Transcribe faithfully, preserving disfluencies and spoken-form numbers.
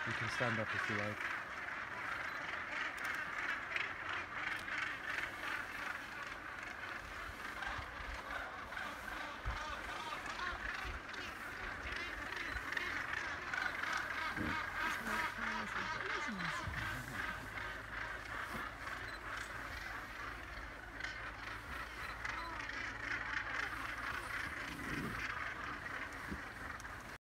You can stand up if you like. Mm.